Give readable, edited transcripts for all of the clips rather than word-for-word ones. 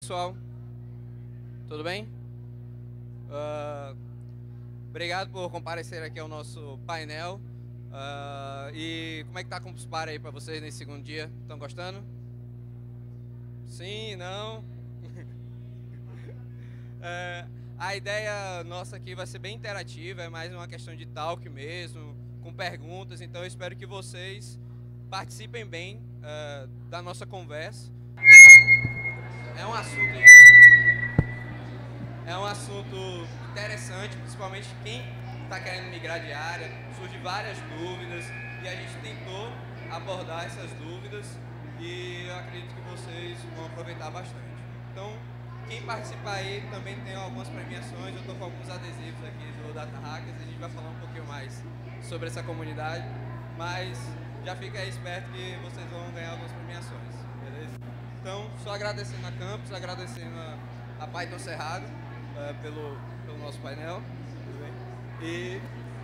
pessoal? Tudo bem? Obrigado por comparecer aqui ao nosso painel. E como é que tá com os pares aí para vocês nesse segundo dia? Estão gostando? Sim, não? A ideia nossa aqui vai ser bem interativa, é mais uma questão de talk mesmo, com perguntas, então eu espero que vocês participem bem da nossa conversa. É um assunto interessante, principalmente quem está querendo migrar de área, surgem várias dúvidas e a gente tentou abordar essas dúvidas e eu acredito que vocês vão aproveitar bastante. Então, quem participar aí também tem algumas premiações, eu estou com alguns adesivos aqui do Data Hackers, a gente vai falar um pouquinho mais sobre essa comunidade, mas já fica aí esperto que vocês vão ganhar algumas premiações, beleza? Então, só agradecendo a Campus, agradecendo a Python Cerrado pelo nosso painel, tudo bem? E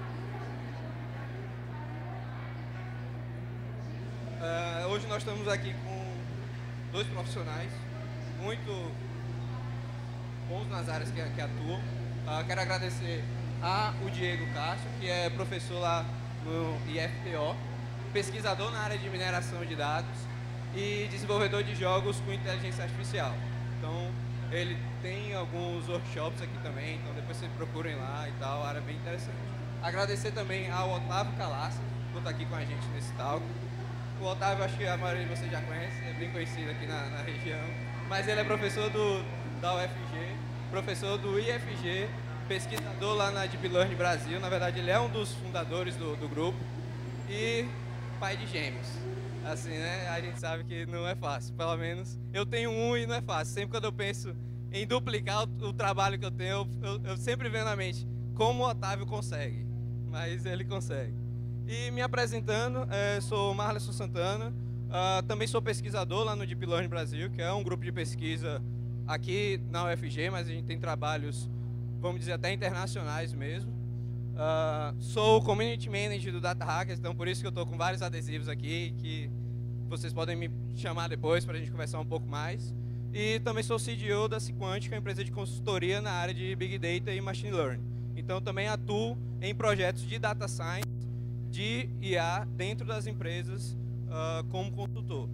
hoje nós estamos aqui com dois profissionais muito bons nas áreas que atuam. Quero agradecer o Diego Castro, que é professor lá no IFTO, pesquisador na área de mineração de dados e desenvolvedor de jogos com inteligência artificial. Então, ele tem alguns workshops aqui também, então depois vocês procurem lá e tal, área bem interessante. Agradecer também ao Otávio Calaça, por estar aqui com a gente nesse talk. O Otávio, acho que a maioria de vocês já conhece, é bem conhecido aqui na região, mas ele é professor da UFG, professor do IFG, pesquisador lá na Deep Learning Brasil, na verdade ele é um dos fundadores do grupo, e pai de gêmeos. Assim, né? A gente sabe que não é fácil, pelo menos eu tenho um e não é fácil. Sempre quando eu penso em duplicar o trabalho que eu tenho, eu sempre venho na mente como o Otávio consegue, mas ele consegue. E me apresentando, sou Marlerson Santana, também sou pesquisador lá no Deep Learning Brasil, que é um grupo de pesquisa aqui na UFG, mas a gente tem trabalhos, vamos dizer, até internacionais mesmo. Sou o Community Manager do Data Hackers, então por isso que eu estou com vários adesivos aqui, que vocês podem me chamar depois para a gente conversar um pouco mais. E também sou CDO da Sequantica, empresa de consultoria na área de Big Data e Machine Learning. Então também atuo em projetos de Data Science, de IA, dentro das empresas como consultor.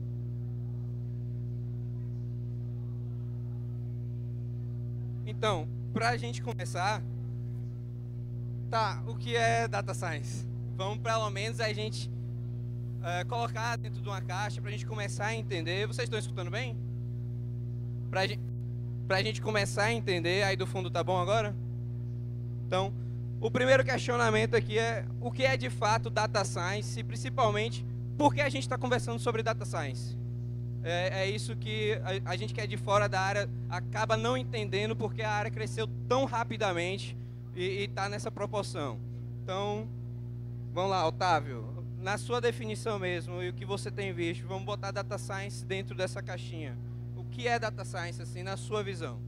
Então, para a gente começar, o que é Data Science? Vamos pelo menos a gente colocar dentro de uma caixa para a gente começar a entender. Vocês estão escutando bem? Para a gente começar a entender, aí do fundo tá bom agora? Então, o primeiro questionamento aqui é o que é de fato Data Science e principalmente por que a gente está conversando sobre Data Science? É isso que a gente que é de fora da área acaba não entendendo porque a área cresceu tão rapidamente e está nessa proporção. Então, vamos lá, Otávio, na sua definição mesmo e o que você tem visto, vamos botar Data Science dentro dessa caixinha. O que é Data Science, assim, na sua visão?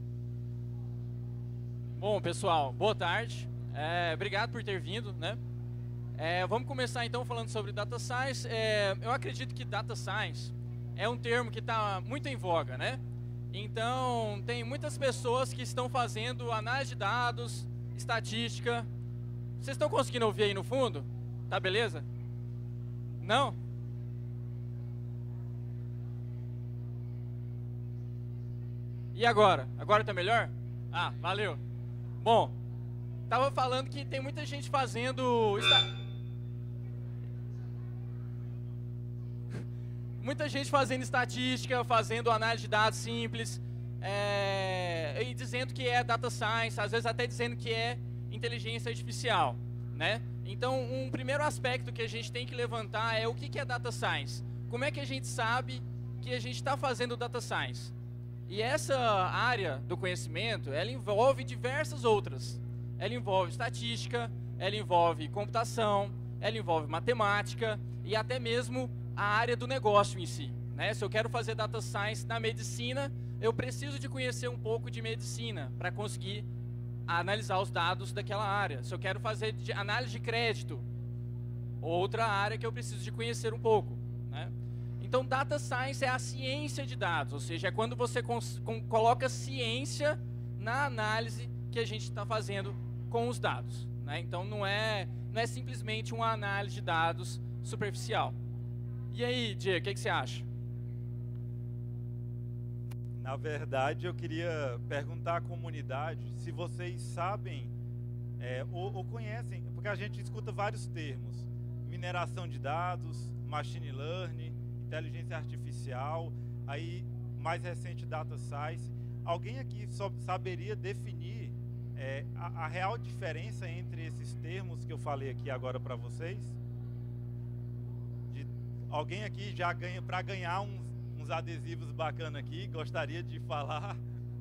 Bom, pessoal, boa tarde. Obrigado por ter vindo, né? Vamos começar então falando sobre Data Science. Eu acredito que Data Science é um termo que está muito em voga, né? Então, tem muitas pessoas que estão fazendo análise de dados, estatística. Vocês estão conseguindo ouvir aí no fundo? Tá beleza? Não? E agora? Agora tá melhor? Ah, valeu. Bom, tava falando que tem muita gente fazendo muita gente fazendo estatística, fazendo análise de dados simples, e dizendo que é data science, às vezes até dizendo que é inteligência artificial, né? Então, um primeiro aspecto que a gente tem que levantar é o que é data science. Como é que a gente sabe que a gente está fazendo data science? E essa área do conhecimento, ela envolve diversas outras. Ela envolve estatística, ela envolve computação, ela envolve matemática e até mesmo a área do negócio em si, né? Se eu quero fazer data science na medicina, eu preciso de conhecer um pouco de medicina para conseguir analisar os dados daquela área. Se eu quero fazer análise de crédito, outra área que eu preciso de conhecer um pouco, né? Então, Data Science é a ciência de dados, ou seja, é quando você coloca ciência na análise que a gente está fazendo com os dados, né? Então, não é simplesmente uma análise de dados superficial. E aí, Diego, o que você acha? Na verdade, eu queria perguntar à comunidade se vocês sabem ou conhecem, porque a gente escuta vários termos: mineração de dados, machine learning, inteligência artificial, aí mais recente data science. Alguém aqui saberia definir a real diferença entre esses termos que eu falei aqui agora para vocês? Alguém aqui já ganha, para ganhar uns adesivos bacanas aqui, gostaria de falar?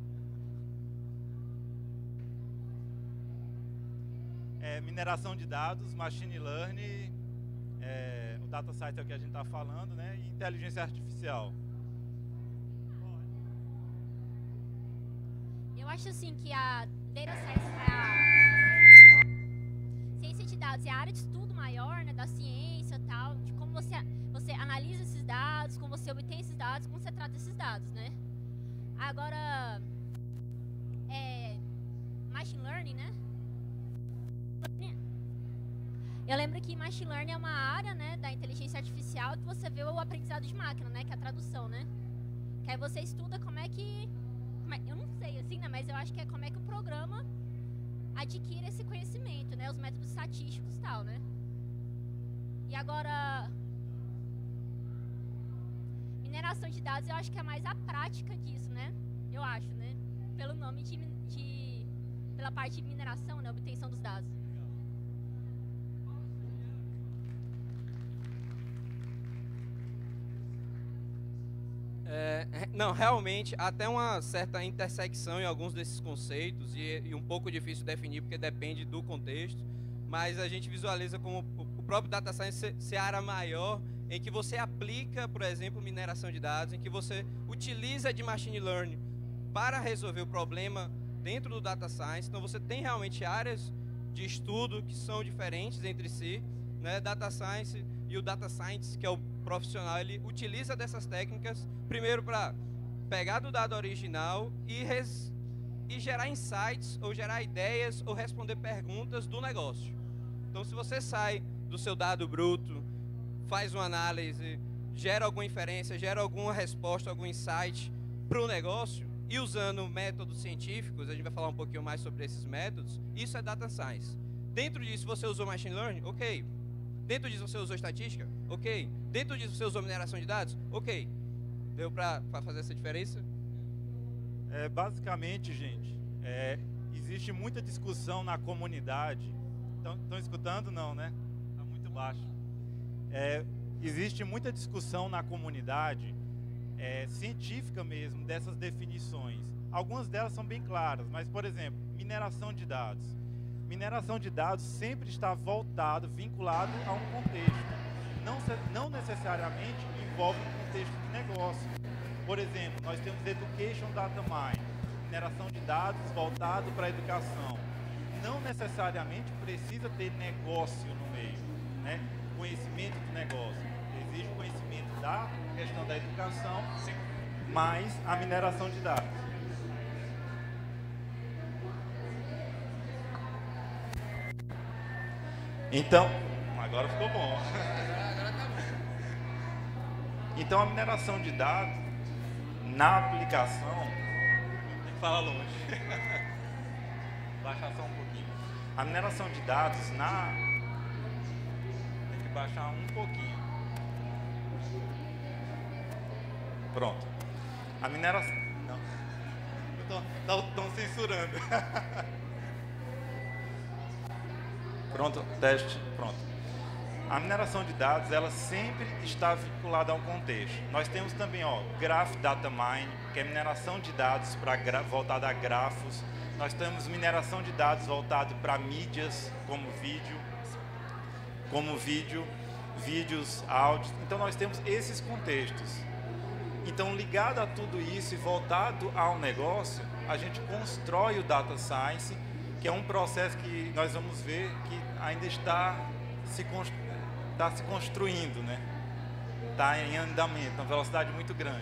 Mineração de dados, machine learning, o data science é o que a gente está falando, né? E inteligência artificial. Eu acho assim que a data science, a ciência de dados é a área de estudo maior, né, da ciência e tal, de como você analisa esses dados, como você obtém esses dados, como você trata esses dados, né? Agora, machine learning, né? Eu lembro que machine learning é uma área, né, da inteligência artificial que você vê o aprendizado de máquina, né, que é a tradução, né? Que aí você estuda como é que... eu não sei, assim, né, mas eu acho que é como é que o programa adquire esse conhecimento, né? Os métodos estatísticos e tal, né? E agora... mineração de dados, eu acho que é mais a prática disso, né? Eu acho, né? Pelo nome pela parte de mineração, né? Obtenção dos dados. Não, realmente, até uma certa intersecção em alguns desses conceitos e um pouco difícil definir porque depende do contexto, mas a gente visualiza como o próprio Data Science ser a área maior em que você aplica, por exemplo, mineração de dados, em que você utiliza de Machine Learning para resolver o problema dentro do Data Science. Então, você tem realmente áreas de estudo que são diferentes entre si, né? Data Science e o Data Scientist, que é o profissional, ele utiliza dessas técnicas, primeiro para pegar do dado original e gerar insights, ou gerar ideias, ou responder perguntas do negócio. Então, se você sai do seu dado bruto, faz uma análise, gera alguma inferência, gera alguma resposta, algum insight para o negócio, e usando métodos científicos, a gente vai falar um pouquinho mais sobre esses métodos, isso é Data Science. Dentro disso você usou Machine Learning? Ok. Dentro disso você usou estatística? Ok. Dentro disso você usou mineração de dados? Ok. Deu para fazer essa diferença? Basicamente, gente, existe muita discussão na comunidade. Estão escutando? Não, né? Está muito baixo. Existe muita discussão na comunidade, científica mesmo, dessas definições. Algumas delas são bem claras, mas, por exemplo, mineração de dados. Mineração de dados sempre está vinculado a um contexto. Não necessariamente envolve um contexto de negócio. Por exemplo, nós temos Education Data Mine, mineração de dados voltado para a educação. Não necessariamente precisa ter negócio no meio, né? Conhecimento do negócio. Exige conhecimento da questão da educação, mais a mineração de dados. Então, agora ficou bom. Então, a mineração de dados na aplicação, tem que falar longe. Baixar só um pouquinho. A mineração de dados tem que baixar um pouquinho. Pronto. A mineração... Não. Estão censurando. Pronto, teste, pronto. A mineração de dados, ela sempre está vinculada a um contexto. Nós temos também, Graph Data Mine, que é mineração de dados voltada a grafos. Nós temos mineração de dados voltado para mídias, como vídeos, áudios. Então, nós temos esses contextos. Então, ligado a tudo isso e voltado ao negócio, a gente constrói o Data Science, que é um processo que nós vamos ver que ainda está se construindo, né? está em andamento, uma velocidade muito grande.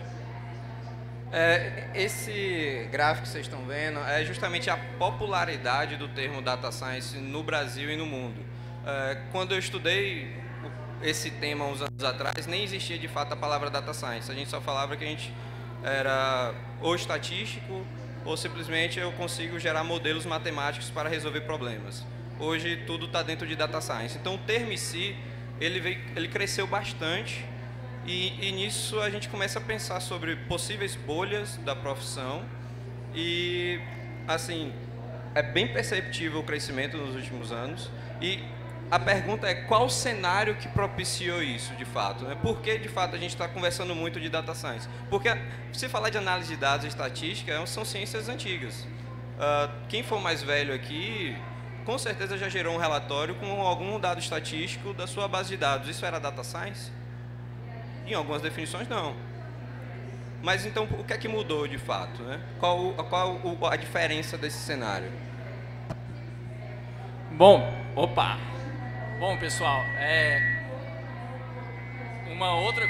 Esse gráfico que vocês estão vendo é justamente a popularidade do termo Data Science no Brasil e no mundo. Quando eu estudei esse tema uns anos atrás, nem existia de fato a palavra Data Science. A gente só falava que a gente era ou estatístico ou simplesmente eu consigo gerar modelos matemáticos para resolver problemas. Hoje tudo está dentro de Data Science. Então o termo em si, ele cresceu bastante e nisso a gente começa a pensar sobre possíveis bolhas da profissão e, assim, é bem perceptível o crescimento nos últimos anos e a pergunta é qual o cenário que propiciou isso, de fato, né? Por que, de fato, a gente está conversando muito de Data Science? Porque, se falar de análise de dados e estatística, são ciências antigas. Quem for mais velho aqui, com certeza já gerou um relatório com algum dado estatístico da sua base de dados. Isso era Data Science? Em algumas definições, não. Mas, então, o que é que mudou, de fato, né? Qual a diferença desse cenário? Bom, Bom, pessoal, uma outra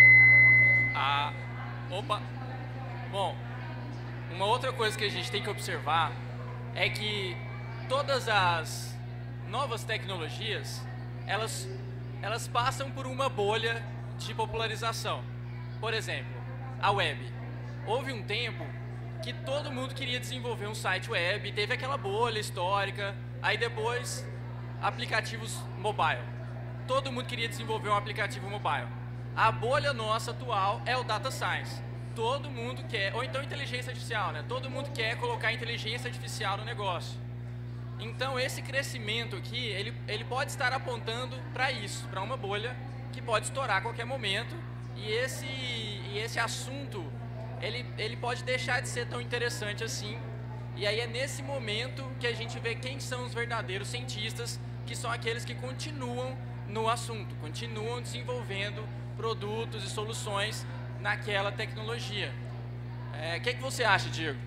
uma outra coisa que a gente tem que observar é que todas as novas tecnologias, elas passam por uma bolha de popularização. Por exemplo, a web. Houve um tempo que todo mundo queria desenvolver um site web, teve aquela bolha histórica, aí depois aplicativos mobile. Todo mundo queria desenvolver um aplicativo mobile. A bolha nossa atual é o Data Science. Todo mundo quer, ou então inteligência artificial, né? Todo mundo quer colocar inteligência artificial no negócio. Então esse crescimento aqui, ele pode estar apontando para isso, para uma bolha que pode estourar a qualquer momento e esse assunto, ele pode deixar de ser tão interessante assim. E aí é nesse momento que a gente vê quem são os verdadeiros cientistas, que são aqueles que continuam no assunto, continuam desenvolvendo produtos e soluções naquela tecnologia. O que você acha, Diego?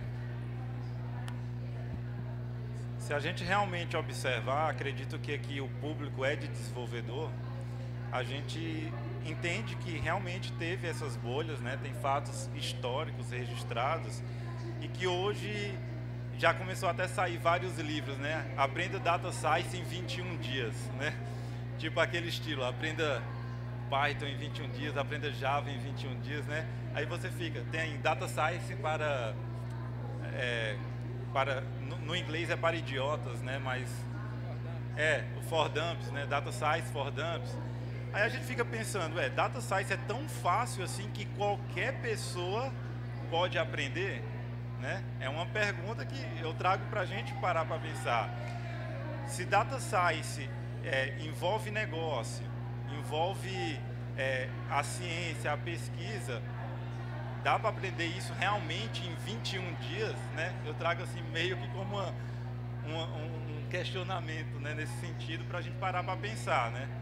Se a gente realmente observar, acredito que aqui o público é de desenvolvedor, a gente entende que realmente teve essas bolhas, né? Tem fatos históricos registrados e que hoje já começou até a sair vários livros, né? Aprenda Data Science em 21 dias, né? Tipo aquele estilo, aprenda Python em 21 dias, aprenda Java em 21 dias, né? Aí você fica, tem Data Science no inglês é para idiotas, né? Mas o for dumps, né? Data Science for dumps. Aí a gente fica pensando, Data Science é tão fácil assim que qualquer pessoa pode aprender? Né? É uma pergunta que eu trago para a gente parar para pensar. Se Data Science envolve negócio, envolve a ciência, a pesquisa, dá para aprender isso realmente em 21 dias? Né? Eu trago assim meio que como um questionamento, né, nesse sentido, para a gente parar para pensar. Né?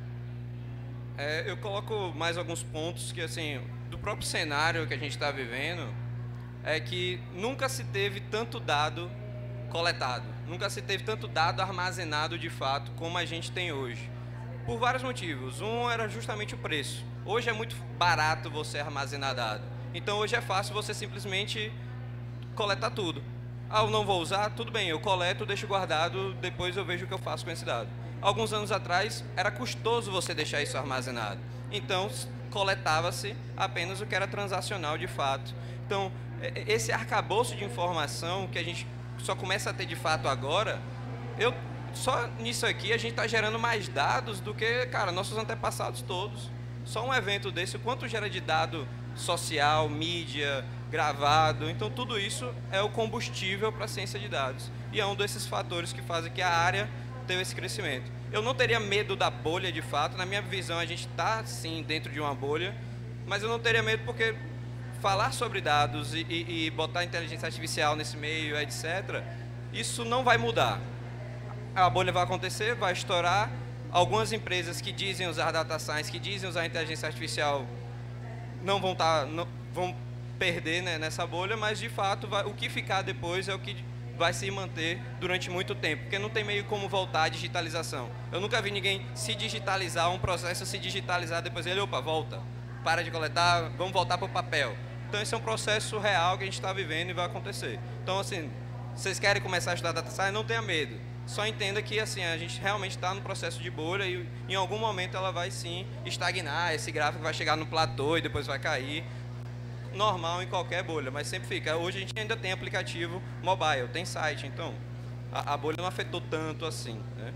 Eu coloco mais alguns pontos que, assim, do próprio cenário que a gente está vivendo, é que nunca se teve tanto dado coletado, nunca se teve tanto dado armazenado de fato como a gente tem hoje. Por vários motivos. Um era justamente o preço. Hoje é muito barato você armazenar dado. Então hoje é fácil você simplesmente coletar tudo. Eu não vou usar, tudo bem, eu coleto, deixo guardado, depois eu vejo o que eu faço com esse dado. Alguns anos atrás era custoso você deixar isso armazenado. Então coletava-se apenas o que era transacional de fato. Então esse arcabouço de informação que a gente só começa a ter de fato agora, só nisso aqui a gente está gerando mais dados do que, cara, nossos antepassados todos. Só um evento desse, o quanto gera de dado social, mídia, gravado, então tudo isso é o combustível para a ciência de dados. E é um desses fatores que fazem que a área tenha esse crescimento. Eu não teria medo da bolha de fato, na minha visão a gente está sim dentro de uma bolha, mas eu não teria medo porque falar sobre dados e botar inteligência artificial nesse meio, etc., isso não vai mudar. A bolha vai acontecer, vai estourar. Algumas empresas que dizem usar data science, que dizem usar inteligência artificial, não vão perder, né, nessa bolha, mas de fato o que ficar depois é o que vai se manter durante muito tempo, porque não tem meio como voltar à digitalização. Eu nunca vi ninguém se digitalizar, um processo se digitalizar, depois ele, opa, volta. para de coletar, vamos voltar para o papel. Então esse é um processo real que a gente está vivendo e vai acontecer. Então assim, vocês querem começar a estudar Data Science, não tenha medo. Só entenda que assim, a gente realmente está no processo de bolha e em algum momento ela vai sim estagnar, esse gráfico vai chegar no platô e depois vai cair. Normal em qualquer bolha, mas sempre fica. Hoje a gente ainda tem aplicativo mobile, tem site, então a bolha não afetou tanto assim, né?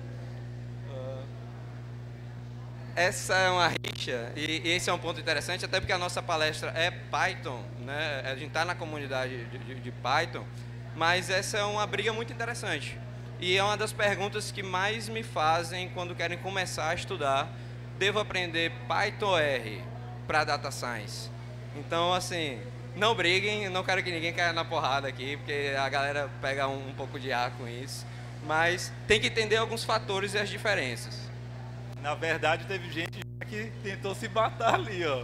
Essa é uma rixa e esse é um ponto interessante, até porque a nossa palestra é Python, né? A gente está na comunidade de Python, mas essa é uma briga muito interessante. E é uma das perguntas que mais me fazem quando querem começar a estudar. Devo aprender Python ou R para Data Science? Então, assim, não briguem, não quero que ninguém caia na porrada aqui, porque a galera pega um pouco de ar com isso. Mas tem que entender alguns fatores e as diferenças. Na verdade, teve gente que tentou se matar ali, ó.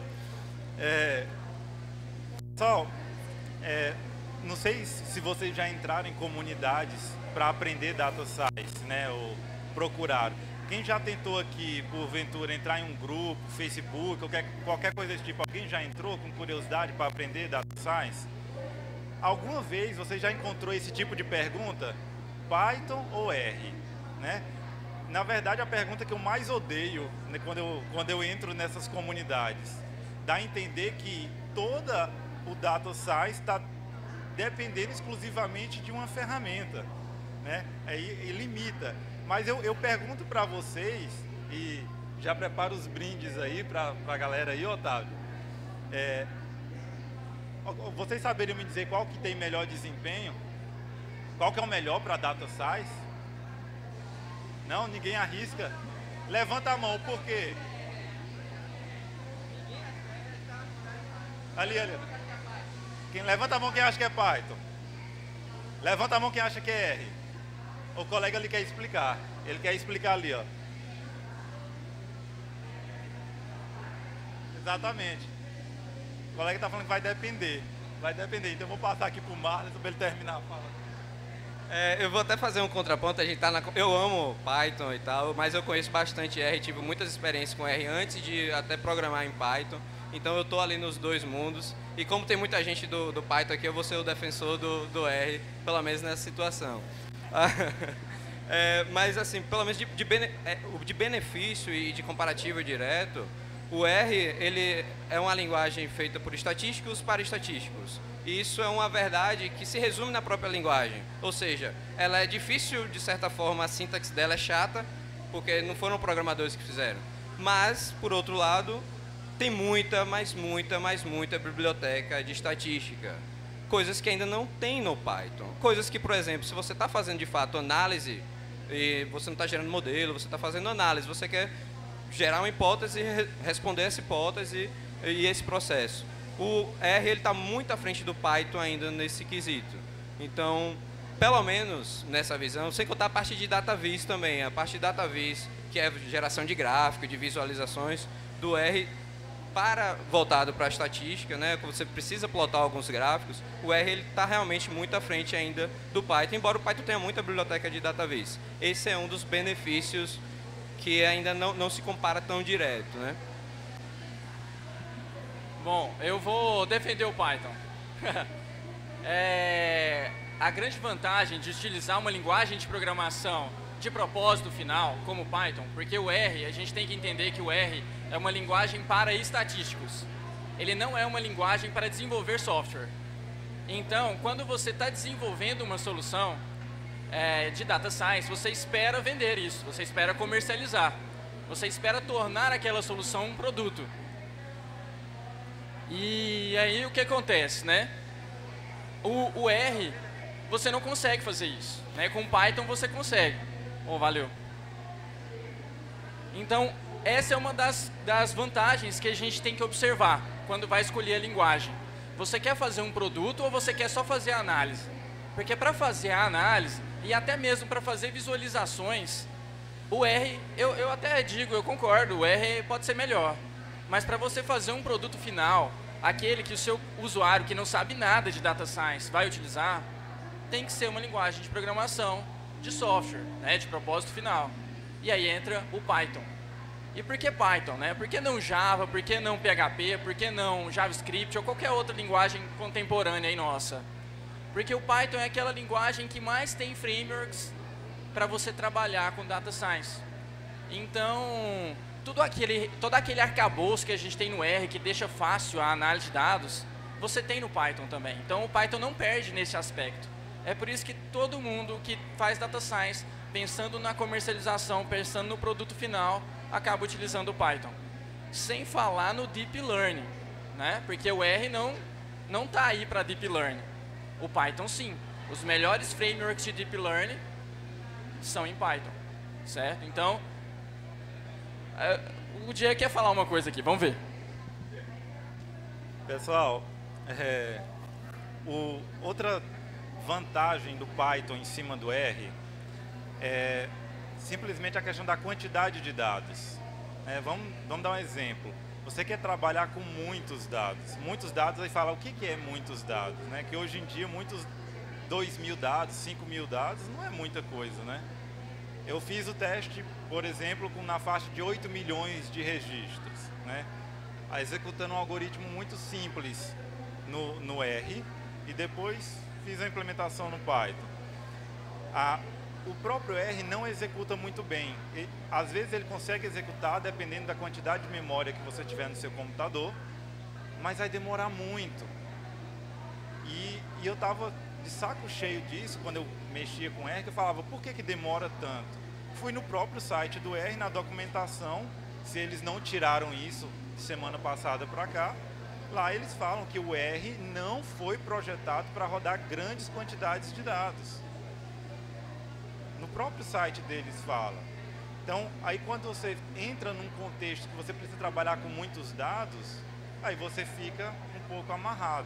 Pessoal, não sei se vocês já entraram em comunidades para aprender Data Science, né, ou procuraram. Quem já tentou aqui, porventura, entrar em um grupo, Facebook, qualquer coisa desse tipo, alguém já entrou com curiosidade para aprender Data Science? Alguma vez você já encontrou esse tipo de pergunta? Python ou R? Né? Na verdade, a pergunta que eu mais odeio, né, quando eu entro nessas comunidades, dá a entender que toda o Data Science está dependendo exclusivamente de uma ferramenta, né? Aí limita. Mas eu pergunto para vocês, e já preparo os brindes aí para a galera aí, Otávio. Vocês saberiam me dizer qual que tem melhor desempenho? Qual que é o melhor para Data Science? Não? Ninguém arrisca? Levanta a mão, por quê? Ali. Levanta a mão quem acha que é Python. Levanta a mão quem acha que é R. O colega ali quer explicar. Ele quer explicar ali, ó. Exatamente. O colega está falando que vai depender. Vai depender. Então eu vou passar aqui para o Marlon para ele terminar a fala. Eu vou até fazer um contraponto. Eu amo Python e tal, mas eu conheço bastante R. Tive muitas experiências com R antes de até programar em Python. Então eu estou ali nos dois mundos. E como tem muita gente do Python aqui, eu vou ser o defensor do R, pelo menos nessa situação. Mas assim, pelo menos de benefício e de comparativo direto, o R ele é uma linguagem feita por estatísticos para estatísticos. E isso é uma verdade que se resume na própria linguagem. Ou seja, ela é difícil, de certa forma, a sintaxe dela é chata, porque não foram programadores que fizeram. Mas, por outro lado, tem muita biblioteca de estatística. Coisas que ainda não tem no Python. Coisas que, por exemplo, se você está fazendo de fato análise, e você não está gerando modelo, você está fazendo análise, você quer gerar uma hipótese e responder essa hipótese e esse processo. O R está muito à frente do Python ainda nesse quesito. Então, pelo menos nessa visão, sem contar a parte de DataVis também, a parte de DataVis, que é geração de gráfico, de visualizações, do R voltado para a estatística, né, você precisa plotar alguns gráficos, o R está realmente muito à frente ainda do Python, embora o Python tenha muita biblioteca de DataVis. Esse é um dos benefícios que ainda não se compara tão direto, né? Bom, eu vou defender o Python. A grande vantagem de utilizar uma linguagem de programação de propósito final, como o Python, porque o R, a gente tem que entender que o R é uma linguagem para estatísticos. Ele não é uma linguagem para desenvolver software. Então, quando você está desenvolvendo uma solução de Data Science, você espera vender isso, você espera comercializar, você espera tornar aquela solução um produto. E aí o que acontece, né? O R, você não consegue fazer isso, né? Com Python você consegue. Valeu. Então, essa é uma das vantagens que a gente tem que observar quando vai escolher a linguagem. Você quer fazer um produto ou você quer só fazer a análise? Porque para fazer a análise e até mesmo para fazer visualizações, o R, eu até digo, eu concordo, o R pode ser melhor. Mas para você fazer um produto final, aquele que o seu usuário que não sabe nada de Data Science vai utilizar, tem que ser uma linguagem de programação de software, né, de propósito final. E aí entra o Python. E por que Python, né? Por que não Java, por que não PHP, por que não JavaScript ou qualquer outra linguagem contemporânea aí nossa? Porque o Python é aquela linguagem que mais tem frameworks para você trabalhar com Data Science. Então, todo aquele arcabouço que a gente tem no R, que deixa fácil a análise de dados, você tem no Python também. Então, o Python não perde nesse aspecto. É por isso que todo mundo que faz Data Science, pensando na comercialização, pensando no produto final, acaba utilizando o Python. Sem falar no Deep Learning, né? Porque o R não está aí para Deep Learning. O Python, sim. Os melhores frameworks de Deep Learning são em Python, certo? Então, o Diego quer falar uma coisa aqui, vamos ver. Pessoal, outra vantagem do Python em cima do R é simplesmente a questão da quantidade de dados. Vamos dar um exemplo. Você quer trabalhar com muitos dados, aí fala o que é muitos dados, né? Que hoje em dia 2.000 dados, 5.000 dados não é muita coisa, né? Eu fiz o teste, por exemplo, na faixa de 8 milhões de registros, né? Executando um algoritmo muito simples no R e depois fiz a implementação no Python. O próprio R não executa muito bem. Às vezes ele consegue executar dependendo da quantidade de memória que você tiver no seu computador, mas vai demorar muito. E eu estava de saco cheio disso quando eu mexia com R, que eu falava, por que demora tanto? Fui no próprio site do R, na documentação, se eles não tiraram isso de semana passada para cá, lá eles falam que o R não foi projetado para rodar grandes quantidades de dados. No próprio site deles fala. Então, aí quando você entra num contexto que você precisa trabalhar com muitos dados, aí você fica um pouco amarrado.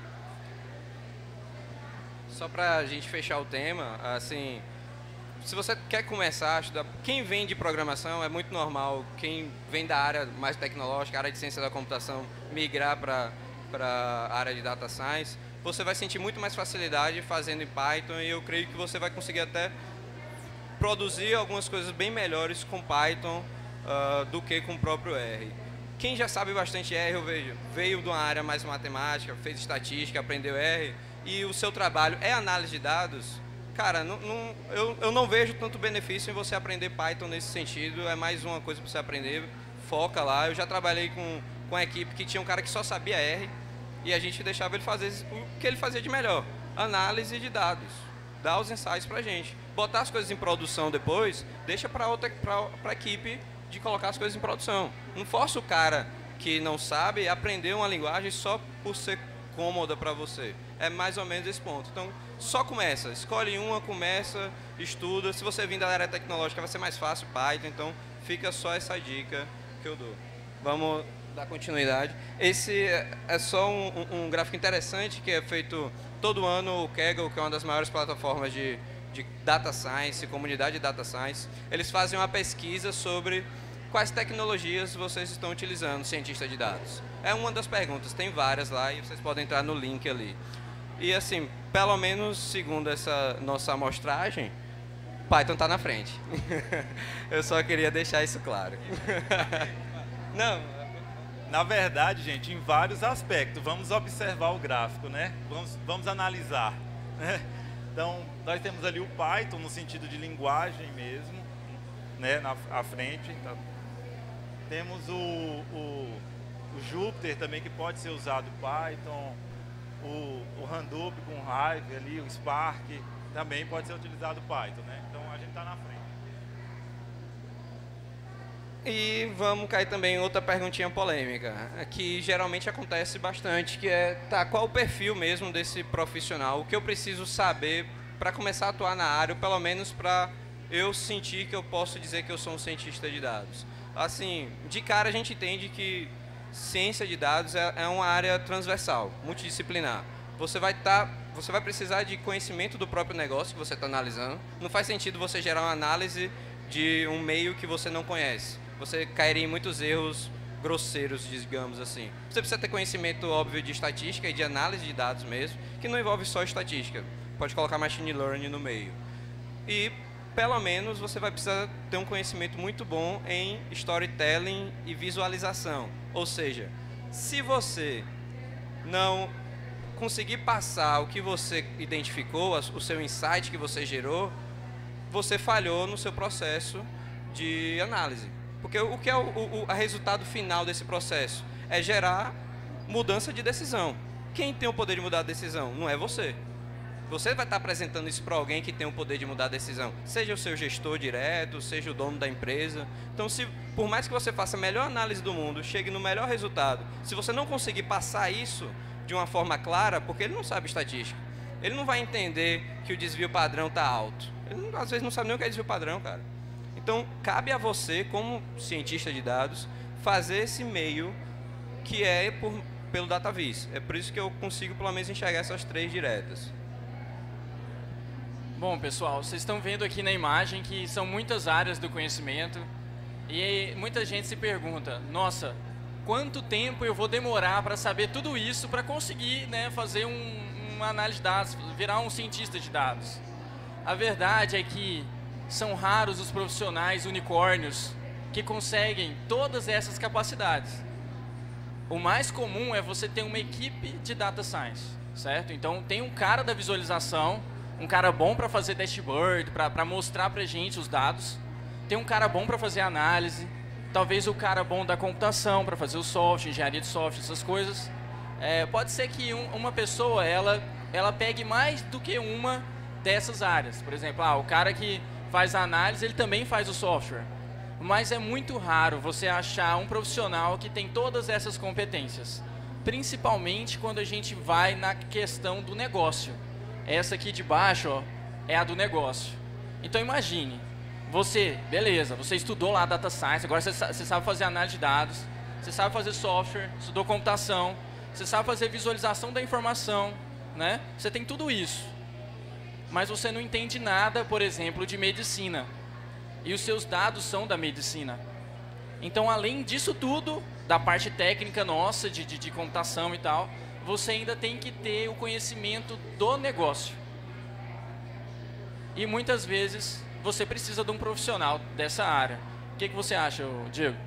Só para a gente fechar o tema, assim, se você quer começar a estudar, quem vem de programação é muito normal, quem vem da área mais tecnológica, área de ciência da computação, migrar para a área de Data Science, você vai sentir muito mais facilidade fazendo em Python e eu creio que você vai conseguir até produzir algumas coisas bem melhores com Python do que com o próprio R. Quem já sabe bastante R, eu vejo, veio de uma área mais matemática, fez estatística, aprendeu R, e o seu trabalho é análise de dados, cara, eu não vejo tanto benefício em você aprender Python nesse sentido, é mais uma coisa para você aprender, foca lá. Eu já trabalhei com a equipe que tinha um cara que só sabia R, e a gente deixava ele fazer o que ele fazia de melhor, análise de dados, dar os insights pra gente. Botar as coisas em produção depois, deixa para a equipe de colocar as coisas em produção. Não força o cara que não sabe aprender uma linguagem só por ser cômoda para você. É mais ou menos esse ponto. Então, só começa. Escolhe uma, começa, estuda. Se você vir da área tecnológica, vai ser mais fácil, Python. Então, fica só essa dica que eu dou. Vamos dar continuidade. Esse é só um gráfico interessante que é feito todo ano. O Kaggle, que é uma das maiores plataformas de Data Science, comunidade de Data Science, eles fazem uma pesquisa sobre quais tecnologias vocês estão utilizando, cientista de dados. É uma das perguntas, tem várias lá e vocês podem entrar no link ali. E assim, pelo menos segundo essa nossa amostragem, Python está na frente. Eu só queria deixar isso claro. Não. Na verdade, gente, em vários aspectos. Vamos observar o gráfico, né? Vamos analisar. Então, nós temos ali o Python no sentido de linguagem mesmo, né, à frente. Então, temos o Jupyter também, que pode ser usado Python, o Hadoop com Hive ali, o Spark, também pode ser utilizado Python, né? Então, a gente está na frente. E vamos cair também em outra perguntinha polêmica, que geralmente acontece bastante, que é, qual o perfil mesmo desse profissional? O que eu preciso saber para começar a atuar na área, ou pelo menos para eu sentir que eu posso dizer que eu sou um cientista de dados? Assim, de cara a gente entende que ciência de dados é uma área transversal, multidisciplinar. Você vai precisar de conhecimento do próprio negócio que você está analisando. Não faz sentido você gerar uma análise de um meio que você não conhece. Você cairia em muitos erros grosseiros, digamos assim. Você precisa ter conhecimento, óbvio, de estatística e de análise de dados mesmo, que não envolve só estatística. Pode colocar machine learning no meio. E pelo menos você vai precisar ter um conhecimento muito bom em storytelling e visualização. Ou seja, se você não conseguir passar o que você identificou, o seu insight que você gerou, você falhou no seu processo de análise. Porque o que é o resultado final desse processo? É gerar mudança de decisão. Quem tem o poder de mudar a decisão? Não é você. Você vai estar apresentando isso para alguém que tem o poder de mudar a decisão. Seja o seu gestor direto, seja o dono da empresa. Então, por mais que você faça a melhor análise do mundo, chegue no melhor resultado, se você não conseguir passar isso de uma forma clara, porque ele não sabe estatística, ele não vai entender que o desvio padrão está alto. Ele, às vezes, não sabe nem o que é desvio padrão, cara. Então, cabe a você, como cientista de dados, fazer esse meio que é pelo DataVis. É por isso que eu consigo, pelo menos, enxergar essas 3 diretas. Bom, pessoal, vocês estão vendo aqui na imagem que são muitas áreas do conhecimento e muita gente se pergunta, nossa, quanto tempo eu vou demorar para saber tudo isso para conseguir, né, fazer uma análise de dados, virar um cientista de dados? A verdade é que são raros os profissionais unicórnios que conseguem todas essas capacidades. O mais comum é você ter uma equipe de data science, certo? Então tem um cara da visualização, um cara bom para fazer dashboard, para mostrar para a gente os dados. Tem um cara bom para fazer análise. Talvez o cara bom da computação, para fazer o software, engenharia de software, essas coisas. Pode ser que uma pessoa, ela pegue mais do que uma dessas áreas. Por exemplo, o cara que faz a análise, ele também faz o software. Mas é muito raro você achar um profissional que tem todas essas competências. Principalmente quando a gente vai na questão do negócio. Essa aqui de baixo, ó, é a do negócio. Então imagine, beleza, você estudou lá Data Science, agora você sabe fazer análise de dados, você sabe fazer software, estudou computação, você sabe fazer visualização da informação, né? Você tem tudo isso. Mas você não entende nada, por exemplo, de medicina. E os seus dados são da medicina. Então, além disso tudo, da parte técnica nossa, de computação e tal, você ainda tem que ter o conhecimento do negócio. E muitas vezes você precisa de um profissional dessa área. O que você acha, Diego?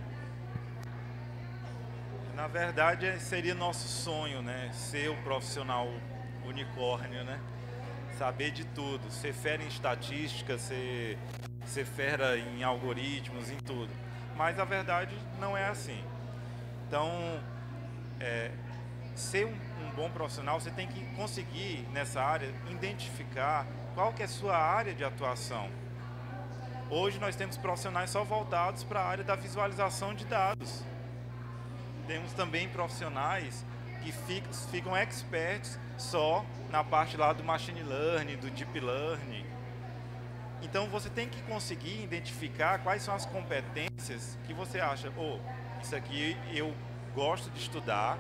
Na verdade, seria nosso sonho, né? Ser um profissional unicórnio, né? Saber de tudo, ser fera em estatística, ser fera em algoritmos, em tudo. Mas a verdade não é assim. Então, ser um bom profissional, você tem que conseguir, nessa área, identificar qual que é a sua área de atuação. Hoje nós temos profissionais só voltados para a área da visualização de dados. Temos também profissionais que ficam experts só na parte lá do machine learning, do deep learning. Então você tem que conseguir identificar quais são as competências que você acha, isso aqui eu gosto de estudar,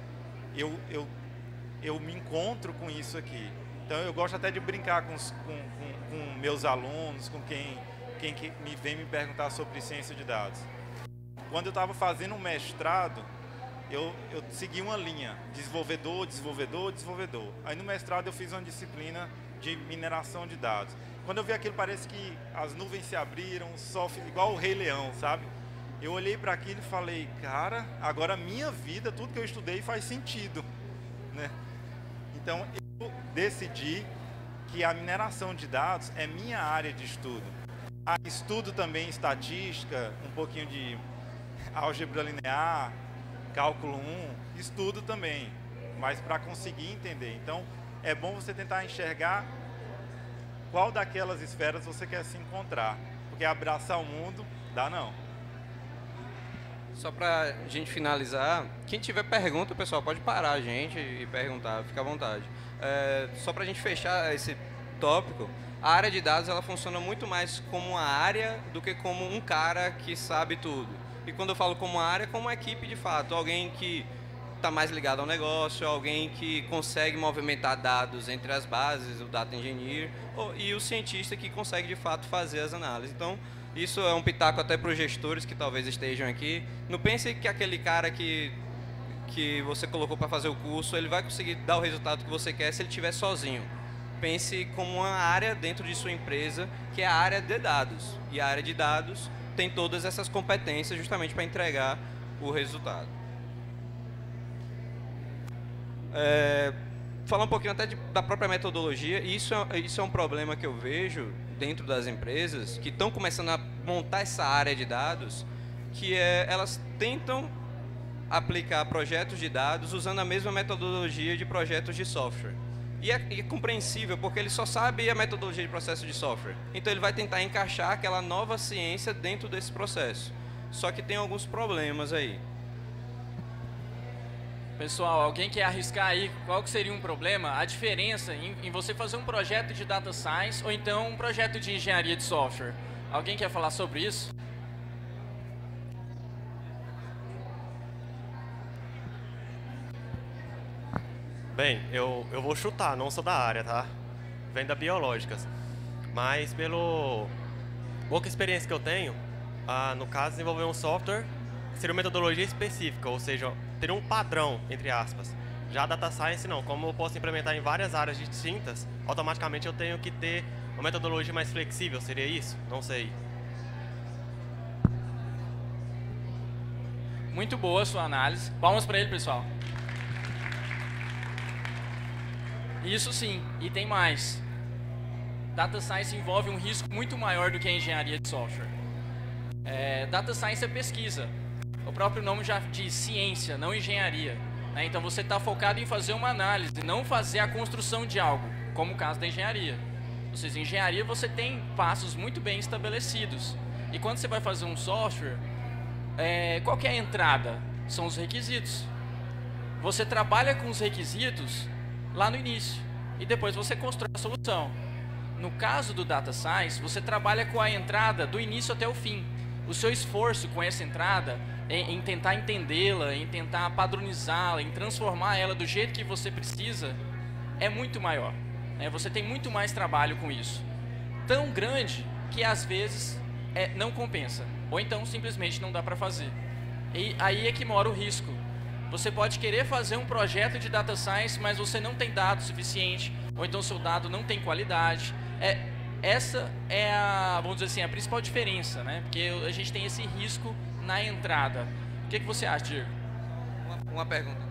eu me encontro com isso aqui. Então eu gosto até de brincar com meus alunos, com quem vem me perguntar sobre ciência de dados. Quando eu estava fazendo um mestrado, eu segui uma linha, desenvolvedor. Aí no mestrado eu fiz uma disciplina de mineração de dados. Quando eu vi aquilo, parece que as nuvens se abriram, igual o Rei Leão, sabe? Eu olhei para aquilo e falei, cara, agora a minha vida, tudo que eu estudei faz sentido, né? Então eu decidi que a mineração de dados é minha área de estudo. Estudo também estatística, um pouquinho de álgebra linear, cálculo 1, estudo também, mas para conseguir entender. Então, é bom você tentar enxergar qual daquelas esferas você quer se encontrar, porque abraçar o mundo, dá não. Só para a gente finalizar, quem tiver pergunta, pessoal, pode parar a gente e perguntar, fica à vontade. Só para a gente fechar esse tópico, a área de dados ela funciona muito mais como uma área do que como um cara que sabe tudo. E quando eu falo como uma área, como uma equipe de fato, alguém que está mais ligado ao negócio, alguém que consegue movimentar dados entre as bases, o data engineer, e o cientista que consegue de fato fazer as análises. Então, isso é um pitaco até para os gestores que talvez estejam aqui. Não pense que aquele cara que você colocou para fazer o curso, ele vai conseguir dar o resultado que você quer se ele estiver sozinho. pense como uma área dentro de sua empresa, que é a área de dados. E a área de dados tem todas essas competências justamente para entregar o resultado. Falar um pouquinho até da própria metodologia, isso é um problema que eu vejo dentro das empresas que estão começando a montar essa área de dados, que elas tentam aplicar projetos de dados usando a mesma metodologia de projetos de software. E é compreensível, porque ele só sabe a metodologia de processo de software. Então ele vai tentar encaixar aquela nova ciência dentro desse processo. Só que tem alguns problemas aí. Pessoal, alguém quer arriscar aí qual que seria um problema? A diferença em você fazer um projeto de Data Science ou então um projeto de engenharia de software. Alguém quer falar sobre isso? Bem, eu vou chutar, não sou da área, tá? Venho da Biológicas. Mas pelo pouca experiência que eu tenho, no caso, desenvolver um software seria uma metodologia específica, ou seja, teria um padrão, entre aspas. Já a Data Science não, como eu posso implementar em várias áreas distintas, automaticamente eu tenho que ter uma metodologia mais flexível, seria isso? Não sei. Muito boa a sua análise. Palmas para ele, pessoal. Isso sim, e tem mais. Data Science envolve um risco muito maior do que a engenharia de software. Data Science é pesquisa. O próprio nome já diz ciência, não engenharia. Né? Então você está focado em fazer uma análise, não fazer a construção de algo, como o caso da engenharia. Ou seja, em engenharia você tem passos muito bem estabelecidos. E quando você vai fazer um software, qual que é a entrada? São os requisitos. Você trabalha com os requisitos lá no início e depois você constrói a solução. No caso do Data Science, você trabalha com a entrada do início até o fim. O seu esforço com essa entrada em tentar entendê-la, em tentar padronizá-la, em transformar ela do jeito que você precisa, é muito maior. Você tem muito mais trabalho com isso. Tão grande que às vezes não compensa. Ou então simplesmente não dá para fazer. E aí é que mora o risco. Você pode querer fazer um projeto de Data Science, mas você não tem dado suficiente, ou então seu dado não tem qualidade. Essa é vamos dizer assim, a principal diferença, né? Porque a gente tem esse risco na entrada. O que você acha, Diego? Uma pergunta.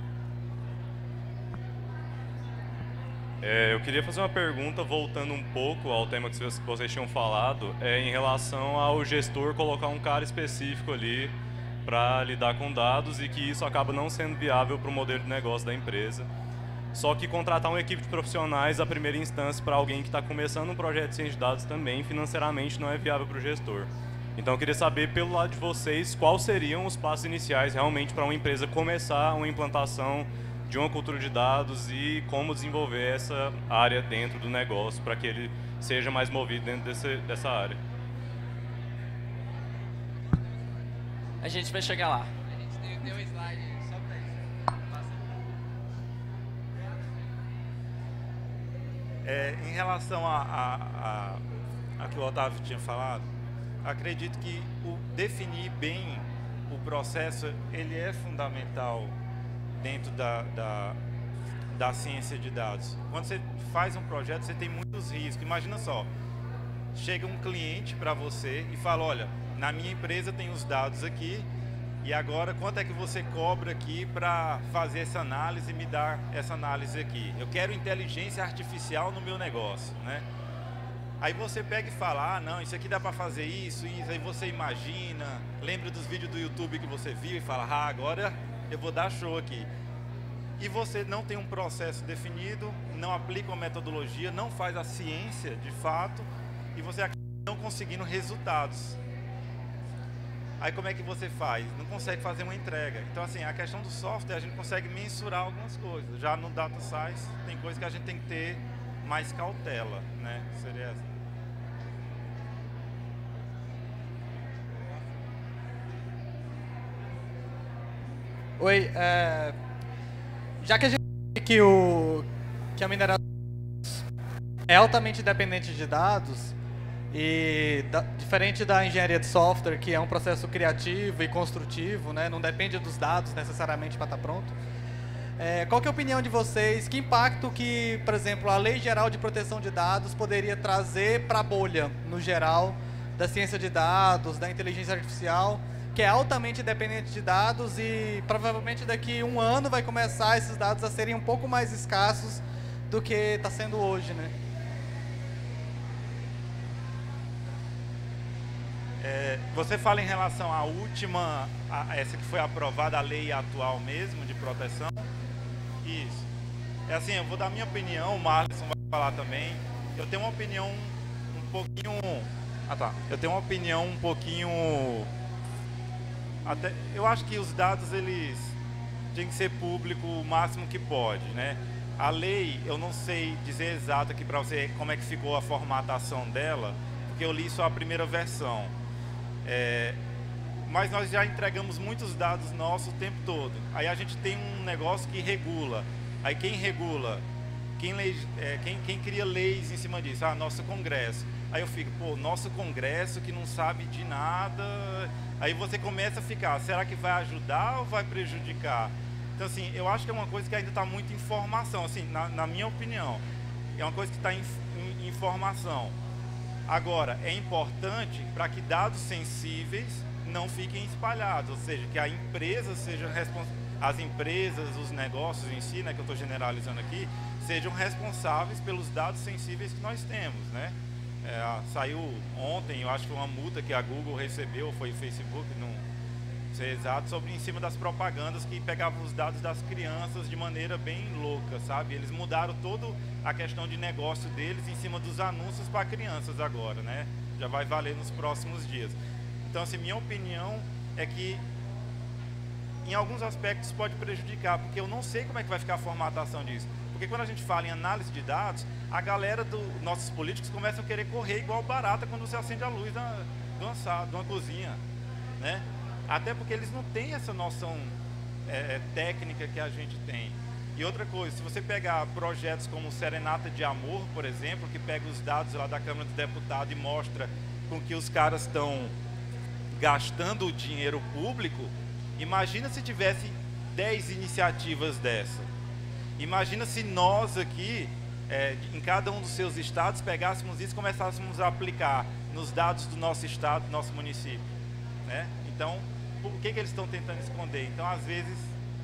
Eu queria fazer uma pergunta, voltando um pouco ao tema que vocês tinham falado, em relação ao gestor colocar um cara específico ali para lidar com dados e que isso acaba não sendo viável para o modelo de negócio da empresa. Só que contratar uma equipe de profissionais, a primeira instância, para alguém que está começando um projeto de ciência de dados também, financeiramente não é viável para o gestor. Então eu queria saber, pelo lado de vocês, quais seriam os passos iniciais realmente para uma empresa começar uma implantação de uma cultura de dados e como desenvolver essa área dentro do negócio para que ele seja mais movido dentro dessa área. A gente vai chegar lá. A gente tem um slide só para isso. Em relação a que o Otávio tinha falado, acredito que definir bem o processo ele é fundamental dentro da ciência de dados. Quando você faz um projeto, você tem muitos riscos. Imagina só, chega um cliente para você e fala, olha, na minha empresa tem os dados aqui e agora quanto é que você cobra aqui para fazer essa análise e me dar essa análise aqui? Eu quero inteligência artificial no meu negócio, né? Aí você pega e fala, não, isso aqui dá para fazer isso, aí você imagina, lembra dos vídeos do YouTube que você viu e fala, agora eu vou dar show aqui. E você não tem um processo definido, não aplica uma metodologia, não faz a ciência de fato e você acaba não conseguindo resultados. Aí como é que você faz? Não consegue fazer uma entrega. Então assim, a questão do software a gente consegue mensurar algumas coisas. Já no Data Science tem coisas que a gente tem que ter mais cautela, né? Seria essa. Oi, já que a gente que a mineração é altamente dependente de dados e diferente da engenharia de software, que é um processo criativo e construtivo, né, não depende dos dados necessariamente para estar pronto. Qual que é a opinião de vocês? Que impacto que, por exemplo, a Lei Geral de Proteção de Dados poderia trazer para a bolha, no geral, da ciência de dados, da inteligência artificial, que é altamente dependente de dados e provavelmente daqui a um ano vai começar esses dados a serem um pouco mais escassos do que está sendo hoje, né? Você fala em relação à última, essa que foi aprovada, a lei atual mesmo de proteção? Isso. É assim, eu vou dar minha opinião, o Marlison vai falar também. Eu tenho uma opinião um pouquinho... Eu tenho uma opinião um pouquinho... Eu acho que os dados, eles têm que ser público o máximo que pode, né? A lei, eu não sei dizer exato aqui para você como é que ficou a formatação dela, porque eu li só a primeira versão. Mas nós já entregamos muitos dados nossos o tempo todo. Aí a gente tem um negócio que regula. Aí quem regula? Quem cria leis em cima disso? Nosso Congresso. Aí eu fico, nosso Congresso que não sabe de nada. Aí você começa a ficar, será que vai ajudar ou vai prejudicar? Então assim, eu acho que é uma coisa que ainda está muito em formação, assim, na minha opinião. É uma coisa que está em formação. Agora, é importante para que dados sensíveis não fiquem espalhados, ou seja, que a empresa seja as empresas, os negócios em si, né, que eu estou generalizando aqui, sejam responsáveis pelos dados sensíveis que nós temos, né? Saiu ontem, eu acho que uma multa que a Google recebeu, foi o Facebook, não sei exato, em cima das propagandas que pegavam os dados das crianças de maneira bem louca, sabe? Eles mudaram toda a questão de negócio deles em cima dos anúncios para crianças agora, né? Já vai valer nos próximos dias. Então, assim, minha opinião é que em alguns aspectos pode prejudicar, porque eu não sei como é que vai ficar a formatação disso. Porque quando a gente fala em análise de dados, a galera nossos políticos começam a querer correr igual barata quando você acende a luz de uma cozinha, né? Até porque eles não têm essa noção técnica que a gente tem. E outra coisa, se você pegar projetos como Serenata de Amor, por exemplo, que pega os dados lá da Câmara dos Deputados e mostra com que os caras estão gastando o dinheiro público, imagina se tivesse 10 iniciativas dessa. Imagina se nós aqui, em cada um dos seus estados, pegássemos isso e começássemos a aplicar nos dados do nosso estado, do nosso município, né? Então, o que eles estão tentando esconder? Então, às vezes...